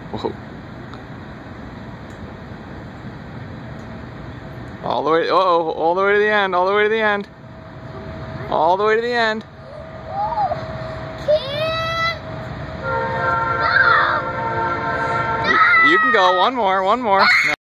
Whoa. All the way, uh-oh, all the way to the end, all the way to the end. All the way to the end. You can go, one more.